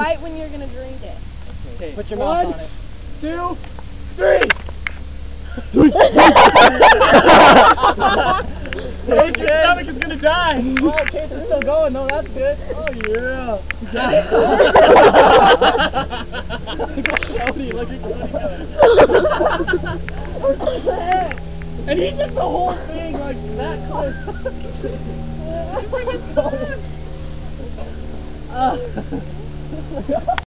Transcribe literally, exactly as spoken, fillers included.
right when you're gonna drink it. Okay. Put your One, mouth on it. two, three. Hey, your stomach is gonna die. Oh, okay, it's still going. No, that's good. Oh yeah. Cody, look at Cody going. And he did the whole thing like that close. Uh.